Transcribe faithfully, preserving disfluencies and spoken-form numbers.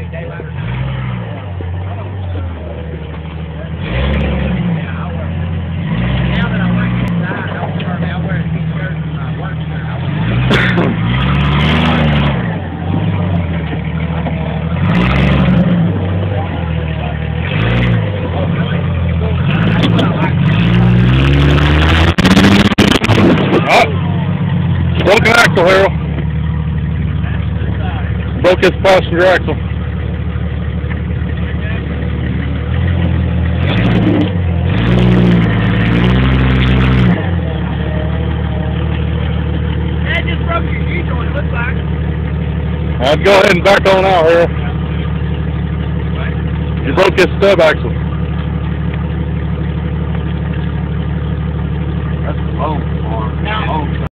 Broken axle, Harold. Broke his passenger axle. That just broke your U-joint, it looks like. I'd go ahead and back on out, Harold. You broke his stub axle. That's the low part.